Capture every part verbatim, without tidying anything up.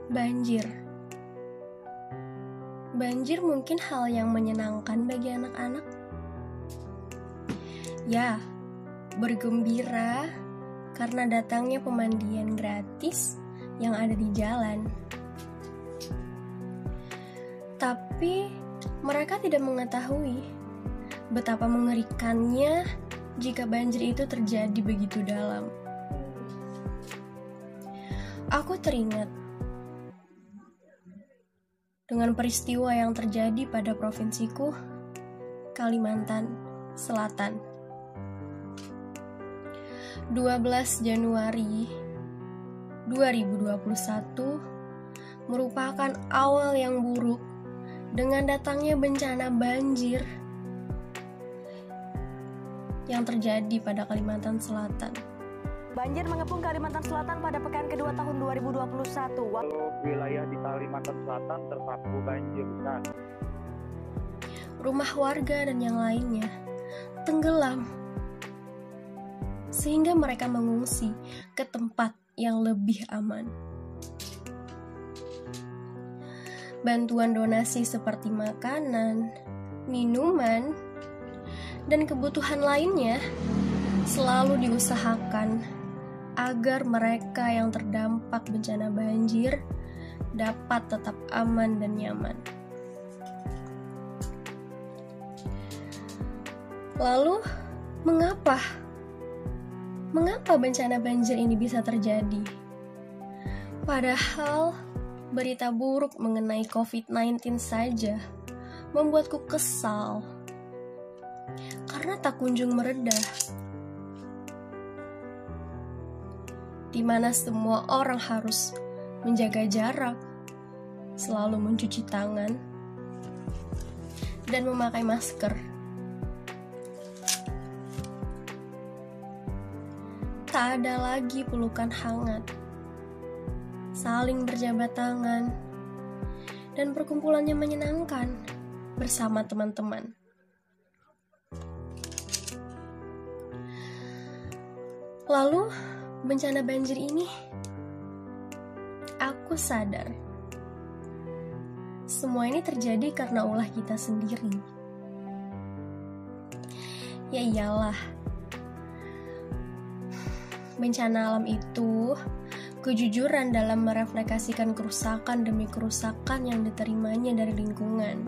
Banjir. Banjir mungkin hal yang menyenangkan bagi anak-anak. Ya, bergembira karena datangnya pemandian gratis yang ada di jalan. Tapi mereka tidak mengetahui betapa mengerikannya jika banjir itu terjadi begitu dalam. Aku teringat dengan peristiwa yang terjadi pada provinsiku, Kalimantan Selatan. dua belas Januari dua ribu dua puluh satu merupakan awal yang buruk dengan datangnya bencana banjir yang terjadi pada Kalimantan Selatan. Banjir mengepung Kalimantan Selatan pada pekan kedua tahun dua ribu dua puluh satu. Wilayah di Kalimantan Selatan tersapu banjir besar. Rumah warga dan yang lainnya tenggelam, sehingga mereka mengungsi ke tempat yang lebih aman. Bantuan donasi seperti makanan, minuman, dan kebutuhan lainnya selalu diusahakan agar mereka yang terdampak bencana banjir dapat tetap aman dan nyaman. Lalu, mengapa? Mengapa bencana banjir ini bisa terjadi? Padahal berita buruk mengenai covid sembilan belas saja membuatku kesal karena tak kunjung meredah. Di mana semua orang harus menjaga jarak, selalu mencuci tangan, dan memakai masker. Tak ada lagi pelukan hangat, saling berjabat tangan, dan perkumpulannya menyenangkan bersama teman-teman. Lalu, bencana banjir ini, aku sadar semua ini terjadi karena ulah kita sendiri. Ya iyalah, bencana alam itu kejujuran dalam merefleksikan kerusakan demi kerusakan yang diterimanya dari lingkungan.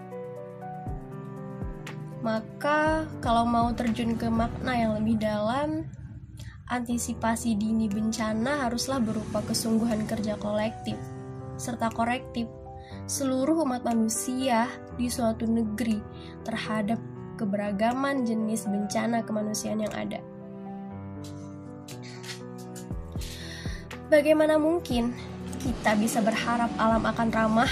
Maka, kalau mau terjun ke makna yang lebih dalam, antisipasi dini bencana haruslah berupa kesungguhan kerja kolektif serta korektif seluruh umat manusia di suatu negeri terhadap keberagaman jenis bencana kemanusiaan yang ada. Bagaimana mungkin kita bisa berharap alam akan ramah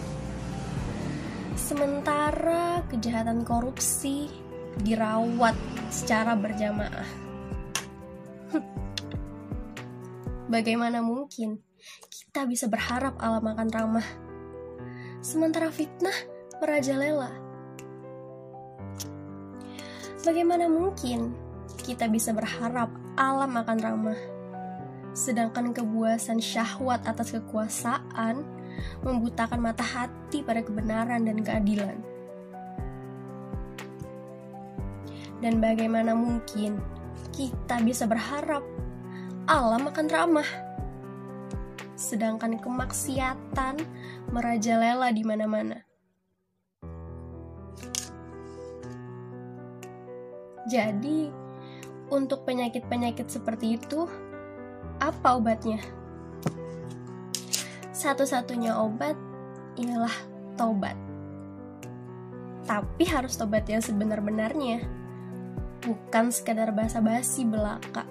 sementara kejahatan korupsi dirawat secara berjamaah? Bagaimana mungkin kita bisa berharap alam akan ramah sementara fitnah merajalela? Bagaimana mungkin kita bisa berharap alam akan ramah sedangkan kepuasan syahwat atas kekuasaan membutakan mata hati pada kebenaran dan keadilan? Dan bagaimana mungkin kita bisa berharap alam akan ramah sedangkan kemaksiatan merajalela di mana-mana? Jadi, untuk penyakit-penyakit seperti itu, apa obatnya? Satu-satunya obat ialah taubat. Tapi harus tobat yang sebenar-benarnya, bukan sekadar basa-basi belaka.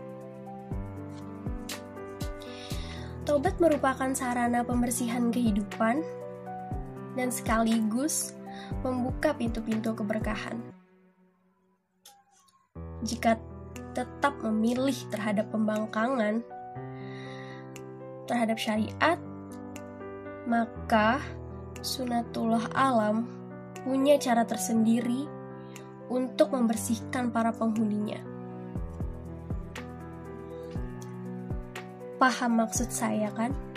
Taubat merupakan sarana pembersihan kehidupan dan sekaligus membuka pintu-pintu keberkahan. Jika tetap memilih terhadap pembangkangan terhadap syariat, maka sunatullah alam punya cara tersendiri untuk membersihkan para penghuninya. Paham maksud saya kan?